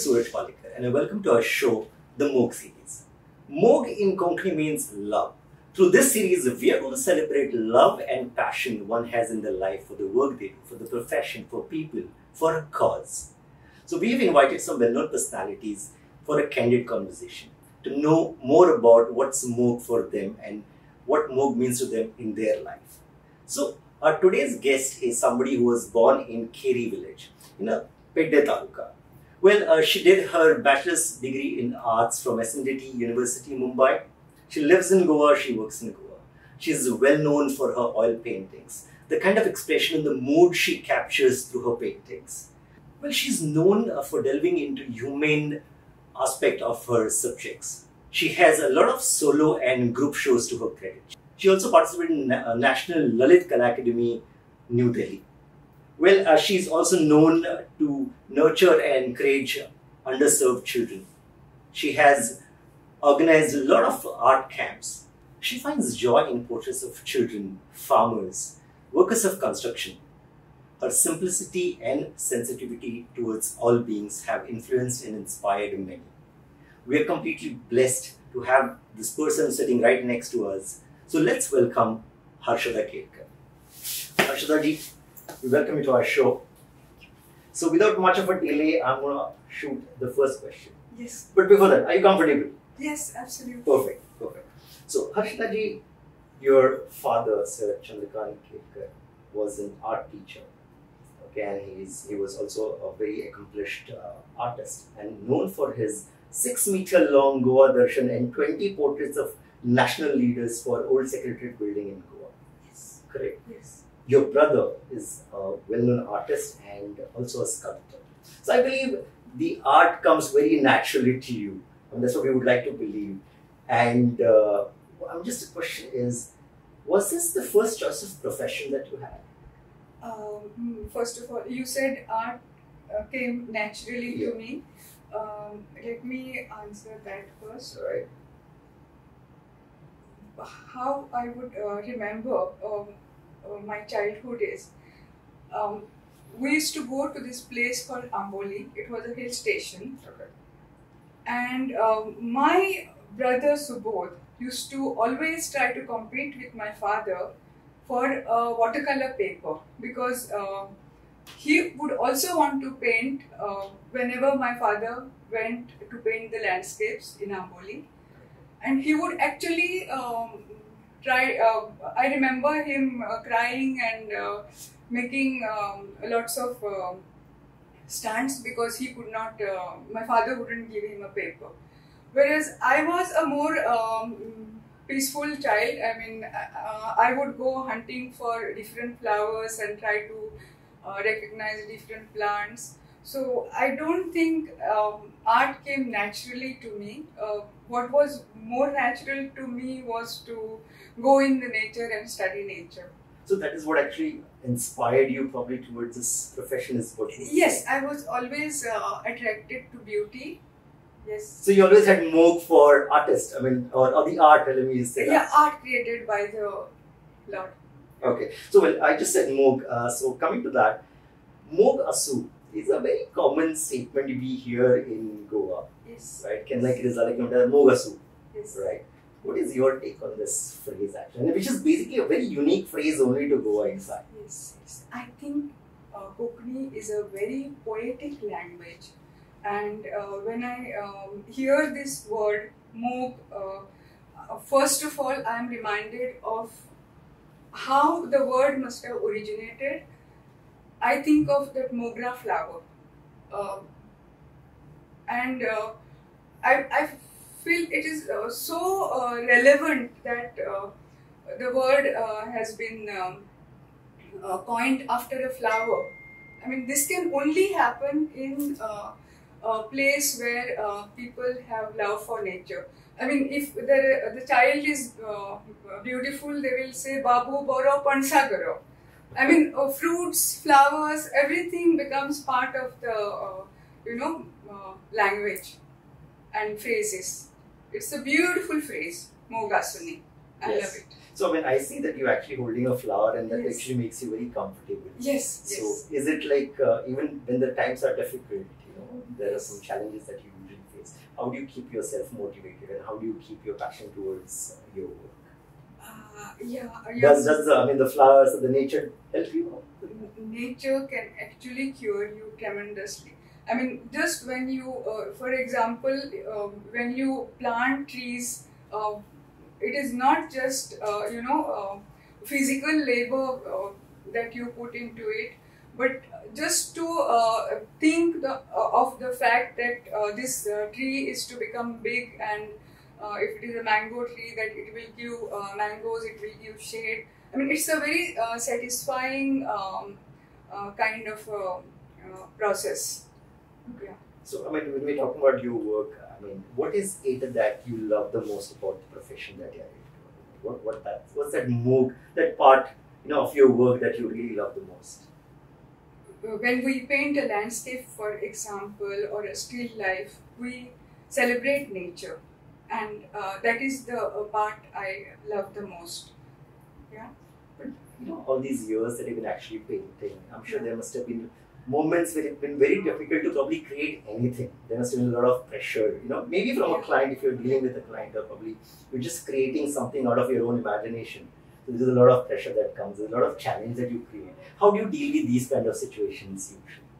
Suraj Palekar and welcome to our show, the Moog series. Moog in Konkani means love. Through this series, we are going to celebrate love and passion one has in their life for the work they do, for the profession, for people, for a cause. So we have invited some well-known personalities for a candid conversation to know more about what's Moog for them and what Moog means to them in their life. So our today's guest is somebody who was born in Kheri village, in a Pedde Taluka. Well, she did her bachelor's degree in arts from SNDT University, Mumbai. She lives in Goa, she works in Goa. She is well known for her oil paintings, the kind of expression and the mood she captures through her paintings. Well, she's known for delving into humane aspect of her subjects. She has a lot of solo and group shows to her credit. She also participated in National Lalit Kala Academy, New Delhi. Well, she's also known to nurture and encourage underserved children. She has organized a lot of art camps. She finds joy in portraits of children, farmers, workers of construction. Her simplicity and sensitivity towards all beings have influenced and inspired many. We are completely blessed to have this person sitting right next to us. So let's welcome Harshada Kelkar. Harshada ji, we welcome you to our show. So without much of a delay, I'm going to shoot the first question. Yes. But before that, are you comfortable? Yes, absolutely. Perfect, perfect. So Harshada ji, your father, Sir Chandrakant Kelkar, was an art teacher. Okay, and he was also a very accomplished artist and known for his 6-meter long Goa Darshan and 20 portraits of national leaders for Old Secretariat building in Goa. Yes. Correct? Yes. Your brother is a well-known artist and also a sculptor. So I believe the art comes very naturally to you. And that's what we would like to believe. And just the question is, was this the first choice of profession that you had? First of all, you said art came naturally to me. Let me answer that first. Right. How I would remember my childhood is, we used to go to this place called Amboli. It was a hill station. Okay. And my brother Subodh used to always try to compete with my father for watercolor paper, because he would also want to paint whenever my father went to paint the landscapes in Amboli. And he would actually try, I remember him crying and making lots of stands because he could not, my father wouldn't give him a paper. Whereas I was a more peaceful child. I mean, I would go hunting for different flowers and try to recognize different plants. So I don't think art came naturally to me. What was more natural to me was to go in the nature and study nature. So that is what actually inspired you probably towards this profession, is what you Yes, I was always attracted to beauty. Yes. So you always had Moog for artists, I mean, or the art, let me say that. Yeah, art created by the Lord. Okay, so well, I just said Moog. So coming to that, Moog Asu is a very common statement we hear in Goa, Yes. right? Can like it is like Moog Asu, Yes. right? What is your take on this phrase actually? Which is basically a very unique phrase only to Goa, in fact. Yes. Yes. I think Konkani is a very poetic language. And when I hear this word, Moog, first of all, I am reminded of how the word must have originated. I think of that mogra flower. And I feel it is so relevant that the word has been coined after a flower. I mean, this can only happen in a place where people have love for nature. I mean, if the child is beautiful, they will say Babu Boro Pansagaro. I mean, fruits, flowers, everything becomes part of the language and phrases. It's a beautiful phrase, Mogasuni. I love it. So when I see that you're actually holding a flower, and that Yes. actually makes you very comfortable. Yes. So is it like even when the times are difficult, there are some challenges that you usually face. How do you keep yourself motivated, and how do you keep your passion towards your work? Yeah, Does the flowers or the nature help you? nature can actually cure you tremendously. I mean, just when you, for example, when you plant trees, it is not just physical labor that you put into it, but just to think of the fact that this tree is to become big, and if it is a mango tree, that it will give mangoes, it will give shade. I mean, it's a very satisfying kind of process. Yeah. So, I mean, when we're talking about your work, I mean, what is it that you love the most about the profession that you're in? What's that mood, that part, of your work that you really love the most? When we paint a landscape, for example, or a still life, we celebrate nature, and that is the part I love the most. Yeah. But all these years that you've been actually painting, I'm sure there must have been moments where it's been very difficult to probably create anything. There must have been a lot of pressure, maybe from a client, if you're dealing with a client, or probably you're just creating something out of your own imagination. So there's a lot of pressure that comes, there's a lot of challenge that you create. How do you deal with these kind of situations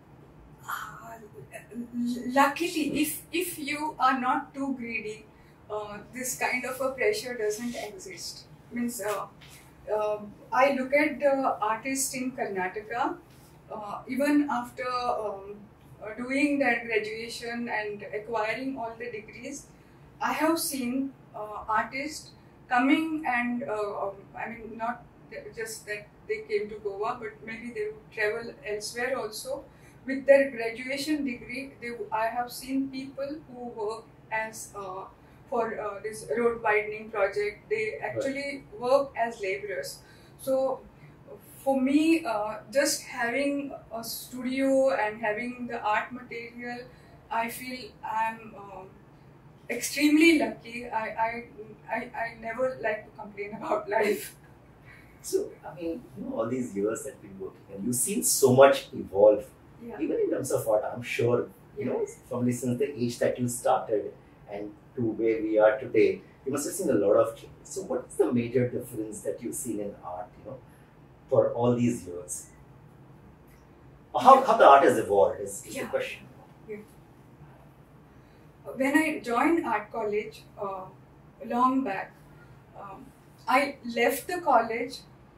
usually? Luckily, if you are not too greedy, this kind of a pressure doesn't exist. Means I look at the artists in Karnataka. Even after doing their graduation and acquiring all the degrees, I have seen artists coming and I mean, not just that they came to Goa, but maybe they would travel elsewhere also. With their graduation degree, I have seen people who work as for this road widening project. They actually work as laborers. So for me, just having a studio and having the art material, I feel I'm extremely lucky. I never like to complain about life. So, I mean, all these years that we've been working, and you've seen so much evolve, even in terms of art, I'm sure, from since the age that you started and to where we are today, you must have seen a lot of changes. So, what's the major difference that you've seen in art, for all these years? How the art has evolved is the question. Yeah. When I joined art college long back, I left the college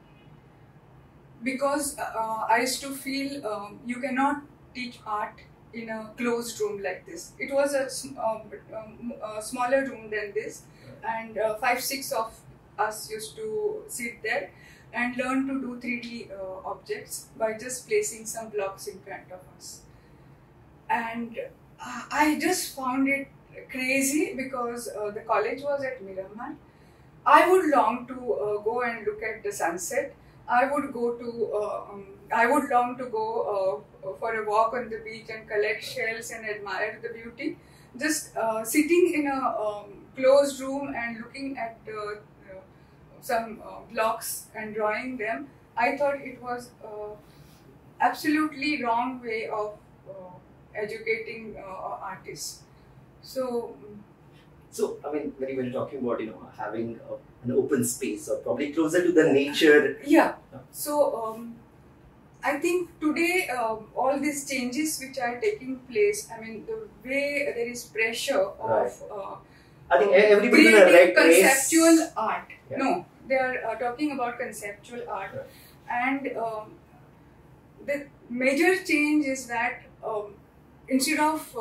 because I used to feel you cannot teach art in a closed room like this. It was a smaller room than this, and 5-6 of us used to sit there and learn to do 3D objects by just placing some blocks in front of us. And I just found it crazy because the college was at Miramar. I would long to go and look at the sunset. I would long to go for a walk on the beach and collect shells and admire the beauty. Just sitting in a closed room and looking at some blocks and drawing them, I thought it was absolutely wrong way of educating artists. So, I mean, when you were talking about having an open space or probably closer to the nature. Yeah. So I think today all these changes which are taking place, I mean, the way there is pressure of I think everybody in a conceptual art. Yeah. No, they are talking about conceptual art, and the major change is that instead of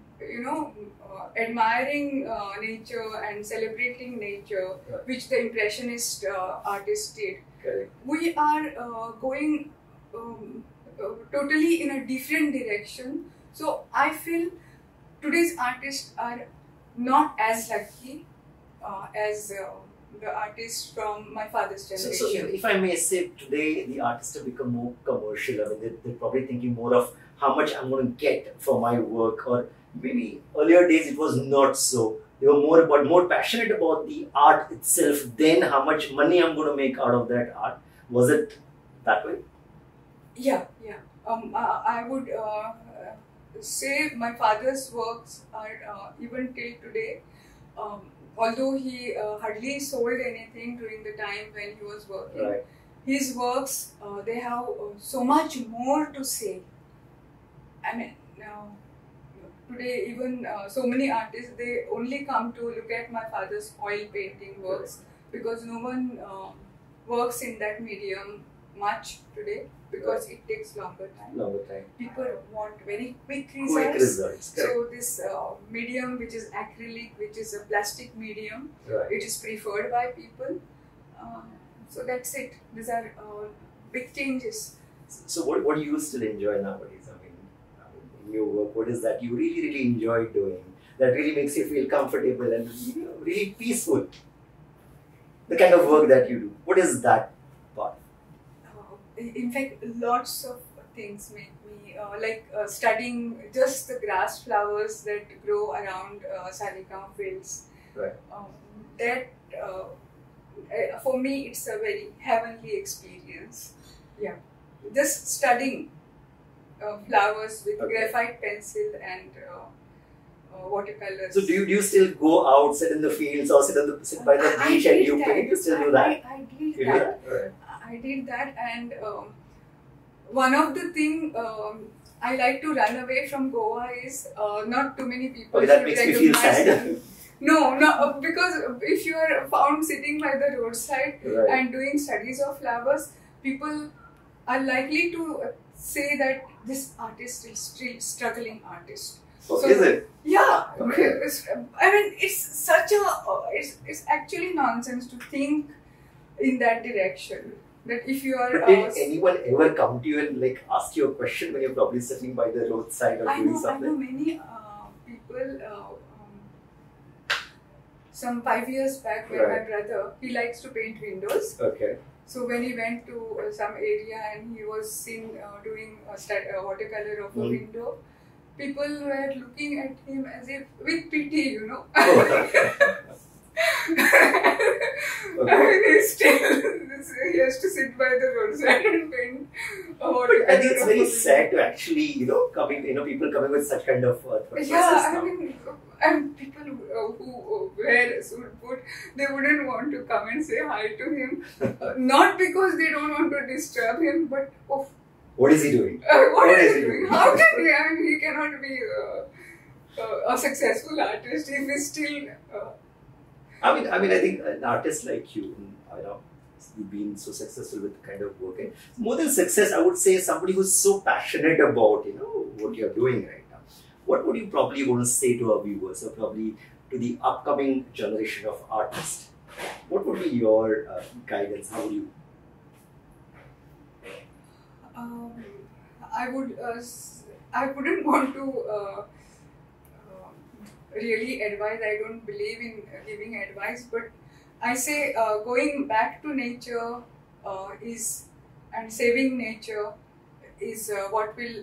admiring nature and celebrating nature, which the Impressionist artists did, we are going totally in a different direction. So I feel today's artists are not as lucky as the artists from my father's generation. So if I may say, today the artists have become more commercial. I mean, they're probably thinking more of how much I'm going to get for my work, or maybe earlier days it was not so. They were more passionate about the art itself than how much money I'm going to make out of that art. Was it that way? Yeah. I would say my father's works are even till today. Although he hardly sold anything during the time when he was working, Right. his works they have so much more to say. I mean, today even so many artists, they only come to look at my father's oil painting works because no one works in that medium much today because it takes longer time. Longer time. People want very quick Quick results. results. Correct. So this medium, which is acrylic, which is a plastic medium, Right. it is preferred by people. So that's it. These are big changes. So what do you still enjoy nowadays? I mean, in your work, what is that you really enjoy doing? That really makes you feel comfortable and really peaceful. The kind of work that you do. What is that part? In fact, lots of things make me like studying just the grass flowers that grow around Salikam fields. Right. That for me, it's a very heavenly experience. Yeah, just studying flowers with Okay. graphite pencil and watercolors. So do you still go out, sit in the fields, or sit by the beach and you paint? You still do that? I did You do that. that? Right. I did that, and one of the thing I like to run away from Goa is not too many people Okay, that should makes me feel recognize sad. me. No, because if you are found sitting by the roadside Right. and doing studies of flowers, people are likely to say that this artist is still struggling artist. Oh, So- is it? Yeah, Okay. I mean, it's such a it's actually nonsense to think in that direction. That if you are But did anyone ever come to you and like ask you a question when you're probably sitting by the roadside or I doing know something? many people. Some 5 years back, when Right. my brother, he likes to paint windows. Okay. So when he went to some area and he was seen doing a watercolor of a Mm. window, people were looking at him as if with pity, you know. Okay. I mean, he has to sit by the roadside and paint a watercolor. But I think it's of very a sad to actually, people coming with such kind of thought process Yeah, now. I mean, and people who wear a suit boot, they wouldn't want to come and say hi to him. Not because they don't want to disturb him, but What is he doing? what is he doing? How can he? I mean, he cannot be a successful artist if he's still. I think an artist like you, you've been so successful with the kind of work. And more than success, I would say somebody who's so passionate about, what you're doing right now. What would you probably want to say to our viewers, or probably to the upcoming generation of artists? What would be your guidance? How would you? I wouldn't want to really advise. I don't believe in giving advice, but I say going back to nature and saving nature is what will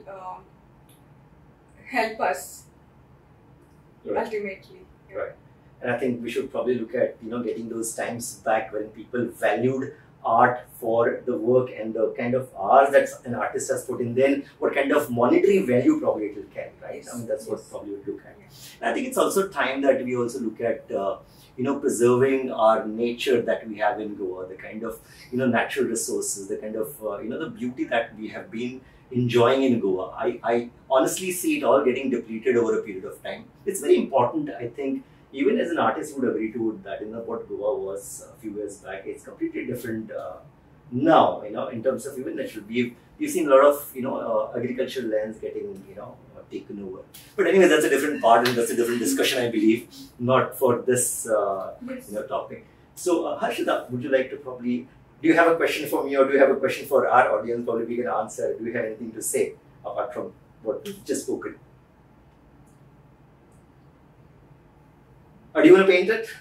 help us Right. ultimately. Right. And I think we should probably look at, getting those times back when people valued art for the work and the kind of hours that an artist has put in, then what kind of monetary value probably it will carry, right? Yes. I mean, that's what Yes. probably we look at. Yes. And I think it's also time that we also look at, preserving our nature that we have in Goa, the kind of, natural resources, the kind of, the beauty that we have been enjoying in Goa. I honestly see it all getting depleted over a period of time. It's very important, I think, even as an artist, you would agree to that, what Goa was a few years back. It's completely different now, in terms of even natural. We've seen a lot of, agricultural lands getting, taken over. But anyway, that's a different part and that's a different discussion, I believe, not for this, Yes. topic. So, Harshita, would you like to probably, do you have a question for me or do you have a question for our audience? Probably we can answer. Do you have anything to say apart from what we've just spoken? Or do you want to paint it?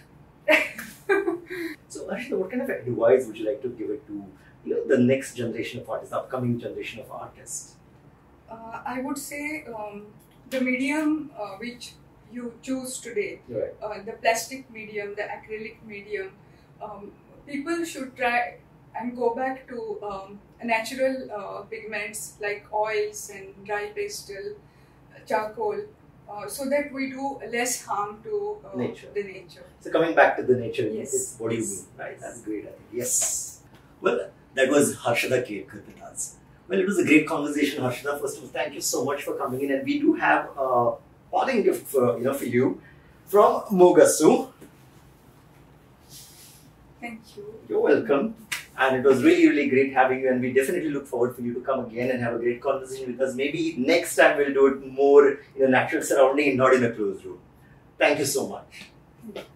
So, Harshita, what kind of advice would you like to give it to, the next generation of artists, the upcoming generation of artists? I would say the medium which you choose today, Right. the plastic medium, the acrylic medium, people should try and go back to natural pigments like oils and dry pastel. charcoal, so that we do less harm to Nature. the nature. So coming back to the nature, Yes. it's what do you mean, right? That's great. I think. Yes. Well, that was Harshada Kelkar with us. Well, it was a great conversation, Harshada. First of all, thank you so much for coming in, and we do have a parting gift for you from Mogasu. Thank you. You're welcome. And it was really, really great having you, and we definitely look forward for you to come again and have a great conversation with us. Maybe next time we'll do it more in a natural surrounding and not in a closed room. Thank you so much.